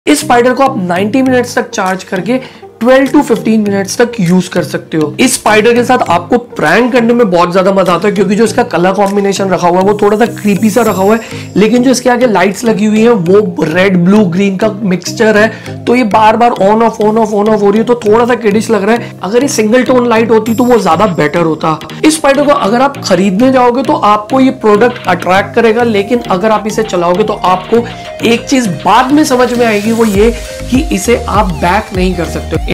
इस स्पाइडर को आप 90 मिनट्स तक चार्ज करके 12 to 15 मिनट्स तक यूज कर सकते हो। इस स्पाइडर के साथ आपको प्रैंक करने में बहुत ज्यादा मजा आता है, क्योंकि जो इसका कलर कॉम्बिनेशन रखा हुआ है वो थोड़ा सा क्रीपी सा रखा हुआ है, लेकिन जो इसके आगे लाइट्स लगी हुई है वो रेड ब्लू ग्रीन का मिक्सचर है, तो ये बार बार on off on off on off हो रही है, तो थोड़ा सा किडिश लग रहा है। अगर ये सिंगल टोन लाइट होती तो वो ज्यादा बेटर होता। इस स्पाइडर को अगर आप खरीदने जाओगे तो आपको ये प्रोडक्ट अट्रैक्ट करेगा, लेकिन अगर आप इसे चलाओगे तो आपको एक चीज बाद में समझ में आएगी, वो ये कि इसे आप बैक नहीं कर सकते।